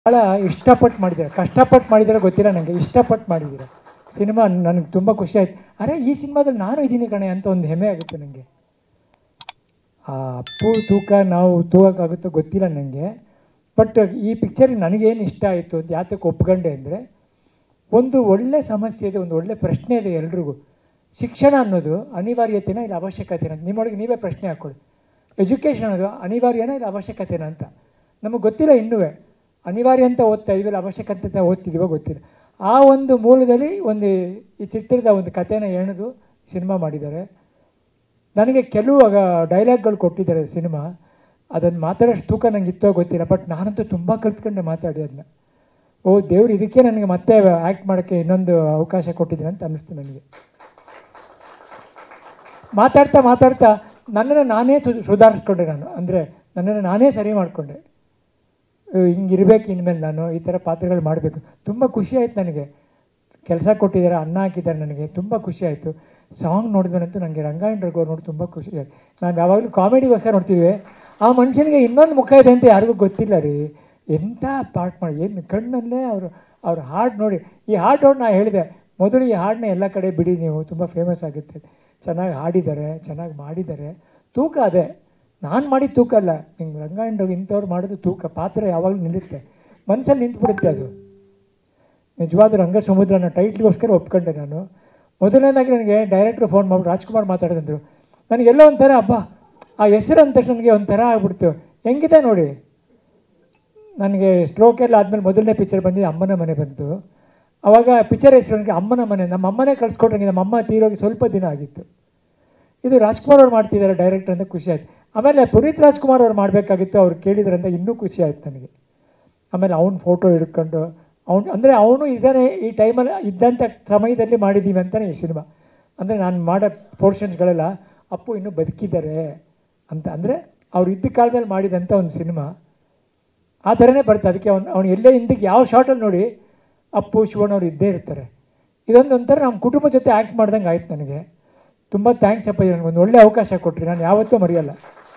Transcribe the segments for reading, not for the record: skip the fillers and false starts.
ಭಾಳ ಇಷ್ಟಪಟ್ಟು ಮಾಡಿದ್ದೀರ, ಕಷ್ಟಪಟ್ಟು ಮಾಡಿದ್ದೀರ ಗೊತ್ತಿಲ್ಲ ನನಗೆ, ಇಷ್ಟಪಟ್ಟು ಮಾಡಿದ್ದೀರ ಸಿನಿಮಾ. ನನಗೆ ತುಂಬ ಖುಷಿ ಆಯ್ತು. ಅರೆ ಈ ಸಿನಿಮಾದಲ್ಲಿ ನಾನು ಇದ್ದೀನಿ ಕಣೆ ಅಂತ ಒಂದು ಹೆಮ್ಮೆ ಆಗುತ್ತೆ ನನಗೆ. ಆ ಅಪ್ಪು ತೂಕ ನಾವು ತೂಗಕ್ಕಾಗುತ್ತೋ ಗೊತ್ತಿಲ್ಲ ನನಗೆ. ಬಟ್ ಈ ಪಿಕ್ಚರಿಗೆ ನನಗೇನು ಇಷ್ಟ ಆಯಿತು ಅಂತ ಯಾತಕ್ಕೆ ಒಪ್ಕೊಂಡೆ ಅಂದರೆ, ಒಂದು ಒಳ್ಳೆ ಸಮಸ್ಯೆ ಇದೆ, ಒಂದು ಒಳ್ಳೆ ಪ್ರಶ್ನೆ ಇದೆ ಎಲ್ರಿಗೂ. ಶಿಕ್ಷಣ ಅನ್ನೋದು ಅನಿವಾರ್ಯತೆನ ಇಲ್ಲ ಅವಶ್ಯಕತೆನ? ನಿಮ್ಮೊಳಗೆ ನೀವೇ ಪ್ರಶ್ನೆ ಹಾಕ್ಕೊಳ್ಳಿ. ಎಜುಕೇಷನ್ ಅನ್ನೋದು ಅನಿವಾರ್ಯನ ಇಲ್ಲ ಅವಶ್ಯಕತೆನ ಅಂತ ನಮಗೆ ಗೊತ್ತಿಲ್ಲ. ಇನ್ನೂ ಅನಿವಾರ್ಯ ಅಂತ ಓದ್ತಾ ಇದೀವಲ್ಲ, ಅವಶ್ಯಕತೆ ಅಂತ ಓದ್ತಿದ್ದೀವೋ ಗೊತ್ತಿಲ್ಲ. ಆ ಒಂದು ಮೂಲದಲ್ಲಿ ಒಂದು ಈ ಚಿತ್ರದ ಒಂದು ಕಥೆನ ಎಣೆದು ಸಿನಿಮಾ ಮಾಡಿದ್ದಾರೆ. ನನಗೆ ಕೆಲವು ಡೈಲಾಗ್ಗಳು ಕೊಟ್ಟಿದ್ದಾರೆ ಸಿನಿಮಾ. ಅದನ್ನು ಮಾತಾಡೋಷ್ಟು ತೂಕ ನನಗೆ ಇತ್ತೋ ಗೊತ್ತಿಲ್ಲ. ಬಟ್ ನಾನಂತೂ ತುಂಬ ಕಲ್ತ್ಕೊಂಡೆ ಮಾತಾಡಿ ಅದನ್ನ. ಓ ದೇವ್ರು, ಇದಕ್ಕೆ ನನಗೆ ಮತ್ತೆ ಆ್ಯಕ್ಟ್ ಮಾಡೋಕ್ಕೆ ಇನ್ನೊಂದು ಅವಕಾಶ ಕೊಟ್ಟಿದ್ದೀನಿ ಅಂತ ಅನ್ನಿಸ್ತು ನನಗೆ. ಮಾತಾಡ್ತಾ ಮಾತಾಡ್ತಾ ನನ್ನನ್ನು ನಾನೇ ಸುಧಾರಿಸ್ಕೊಂಡೆ. ನಾನು ಅಂದರೆ ನನ್ನನ್ನು ನಾನೇ ಸರಿ ಮಾಡಿಕೊಂಡೆ. ಹಿಂಗಿರ್ಬೇಕು ಇನ್ಮೇಲೆ, ನಾನು ಈ ಥರ ಪಾತ್ರಗಳು ಮಾಡಬೇಕು. ತುಂಬ ಖುಷಿ ಆಯ್ತು ನನಗೆ. ಕೆಲಸ ಕೊಟ್ಟಿದ್ದಾರೆ, ಅನ್ನ ಹಾಕಿದ್ದಾರೆ, ನನಗೆ ತುಂಬ ಖುಷಿ ಆಯಿತು. ಸಾಂಗ್ ನೋಡಿದ್ಮೇಲಂತೂ ನನಗೆ ರಂಗಾಯಣ ರಘು ನೋಡಿ ತುಂಬ ಖುಷಿ ಆಯಿತು. ನಾವು ಯಾವಾಗಲೂ ಕಾಮಿಡಿಗೋಸ್ಕರ ನೋಡ್ತೀವಿ, ಆ ಮನುಷ್ಯನಿಗೆ ಇನ್ನೊಂದು ಮುಖ ಇದೆ ಅಂತ ಯಾರಿಗೂ ಗೊತ್ತಿಲ್ಲ ರೀ. ಎಂಥ ಪಾರ್ಟ್ ಮಾಡಿ, ಏನು ಕಣ್ಣಲ್ಲೇ ಅವ್ರ ಹಾಡು ನೋಡಿ. ಈ ಹಾಡು ನೋಡಿ ನಾನು ಹೇಳಿದೆ ಮೊದಲು, ಈ ಹಾಡನ್ನ ಎಲ್ಲ ಕಡೆ ಬಿಡಿ ನೀವು, ತುಂಬ ಫೇಮಸ್ ಆಗುತ್ತೆ. ಚೆನ್ನಾಗಿ ಹಾಡಿದ್ದಾರೆ, ಚೆನ್ನಾಗಿ ಮಾಡಿದ್ದಾರೆ. ತೂಕ ಅದೇ ನಾನು ಮಾಡಿದ ತೂಕ ಅಲ್ಲ. ಹಿಂಗೆ ರಂಗಾಯಣ ಇಂಥವ್ರು ಮಾಡೋದು ತೂಕ. ಪಾತ್ರ ಯಾವಾಗಲೂ ನಿಲ್ಲುತ್ತೆ, ಮನಸ್ಸಲ್ಲಿ ನಿಂತುಬಿಡುತ್ತೆ ಅದು. ನಿಜವಾದ ರಂಗ ಸಮುದ್ರನ ಟೈಟ್ಲಿಗೋಸ್ಕರ ಒಪ್ಕೊಂಡೆ ನಾನು. ಮೊದಲನೇದಾಗಿ ನನಗೆ ಡೈರೆಕ್ಟ್ರು ಫೋನ್ ಮಾಡ್ಬಿಟ್ಟು ರಾಜ್ಕುಮಾರ್ ಮಾತಾಡಿದ್ರು. ನನಗೆಲ್ಲ ಒಂಥರ ಹಬ್ಬ, ಆ ಹೆಸರು ಅಂದ ತಕ್ಷಣ ನನಗೆ ಒಂಥರ ಆಗ್ಬಿಡ್ತು. ಹೆಂಗಿದೆ ನೋಡಿ, ನನಗೆ ಸ್ಟ್ರೋಕೆಲ್ಲ ಆದಮೇಲೆ ಮೊದಲನೇ ಪಿಕ್ಚರ್ ಬಂದಿದ್ದು ಅಮ್ಮನ ಮನೆ ಬಂತು. ಆವಾಗ ಪಿಕ್ಚರ್ ಹೆಸರು ನನಗೆ ಅಮ್ಮನ ಮನೆ. ನಮ್ಮ ಅಮ್ಮನೇ ಕಳಿಸ್ಕೊಟ್ರಂಗೆ, ನಮ್ಮ ಅಮ್ಮ ತೀರೋಗಿ ಸ್ವಲ್ಪ ದಿನ ಆಗಿತ್ತು. ಇದು ರಾಜ್ಕುಮಾರ್ ಅವ್ರು ಮಾಡ್ತಿದ್ದಾರೆ ಡೈರೆಕ್ಟರ್ ಅಂತ ಖುಷಿ ಆಯ್ತು. ಆಮೇಲೆ ಪುನೀತ್ ರಾಜ್ಕುಮಾರ್ ಅವ್ರು ಮಾಡಬೇಕಾಗಿತ್ತು, ಅವ್ರು ಕೇಳಿದ್ರಂತ ಇನ್ನೂ ಖುಷಿ ಆಯ್ತು ನನಗೆ. ಆಮೇಲೆ ಅವ್ನ ಫೋಟೋ ಹಿಡ್ಕೊಂಡು ಅಂದರೆ ಅವನು ಇದ್ದಾನೆ ಈ ಟೈಮಲ್ಲಿ ಇದ್ದಂಥ ಸಮಯದಲ್ಲಿ ಮಾಡಿದ್ದೀವಿ ಅಂತಲೇ ಈ ಸಿನಿಮಾ. ಅಂದರೆ ನಾನು ಮಾಡೋ ಪೋರ್ಷನ್ಸ್ಗಳೆಲ್ಲ ಅಪ್ಪು ಇನ್ನೂ ಬದುಕಿದ್ದಾರೆ ಅಂತ, ಅಂದರೆ ಅವ್ರು ಇದ್ದ ಕಾಲದಲ್ಲಿ ಮಾಡಿದಂಥ ಒಂದು ಸಿನಿಮಾ ಆ ಥರನೇ ಬರುತ್ತೆ. ಅದಕ್ಕೆ ಅವ್ನು ಎಲ್ಲೇ ಹಿಂದಕ್ಕೆ ಯಾವ ಶಾರ್ಟಲ್ಲಿ ನೋಡಿ ಅಪ್ಪು ಶಿವಣ್ಣ ಅವ್ರು ಇದ್ದೇ ಇರ್ತಾರೆ. ಇದೊಂದು ಒಂಥರ ನಮ್ಮ ಕುಟುಂಬ ಜೊತೆ ಆ್ಯಕ್ಟ್ ಮಾಡ್ದಂಗೆ ಆಯ್ತು ನನಗೆ. ತುಂಬ ಥ್ಯಾಂಕ್ಸ್ ಅಪ್ಪಾಜಿ, ನನಗೊಂದು ಒಳ್ಳೆ ಅವಕಾಶ ಕೊಟ್ಟರಿ, ನಾನು ಯಾವತ್ತೂ ಮರೆಯಲ್ಲ.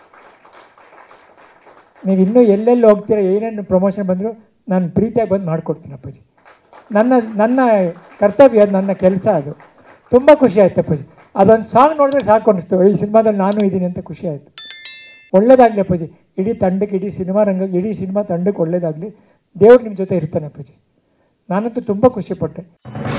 ನೀವು ಇನ್ನೂ ಎಲ್ಲೆಲ್ಲಿ ಹೋಗ್ತೀರ, ಏನೇನು ಪ್ರಮೋಷನ್ ಬಂದರೂ ನಾನು ಪ್ರೀತಿಯಾಗಿ ಬಂದು ಮಾಡಿಕೊಡ್ತೀನಿ ಅಪ್ಪಾಜಿ. ನನ್ನ ಕರ್ತವ್ಯ ಅದು, ನನ್ನ ಕೆಲಸ ಅದು. ತುಂಬ ಖುಷಿ ಆಯ್ತು ಅಪ್ಪಾಜಿ. ಅದೊಂದು ಸಾಂಗ್ ನೋಡಿದ್ರೆ ಸಾಕು ಅನ್ನಿಸ್ತು, ಈ ಸಿನಿಮಾದಲ್ಲಿ ನಾನು ಇದ್ದೀನಿ ಅಂತ ಖುಷಿ ಆಯಿತು. ಒಳ್ಳೇದಾಗಲಿ ಅಪ್ಪಾಜಿ, ಇಡೀ ತಂಡಕ್ಕೆ, ಇಡೀ ಸಿನಿಮಾ ರಂಗಕ್ಕೆ, ಇಡೀ ಸಿನಿಮಾ ತಂಡಕ್ಕೆ ಒಳ್ಳೇದಾಗಲಿ. ದೇವ್ರು ನಿಮ್ಮ ಜೊತೆ ಇರ್ತಾನೆ ಅಪ್ಪಾಜಿ. ನಾನಂತೂ ತುಂಬ ಖುಷಿಪಟ್ಟೆ.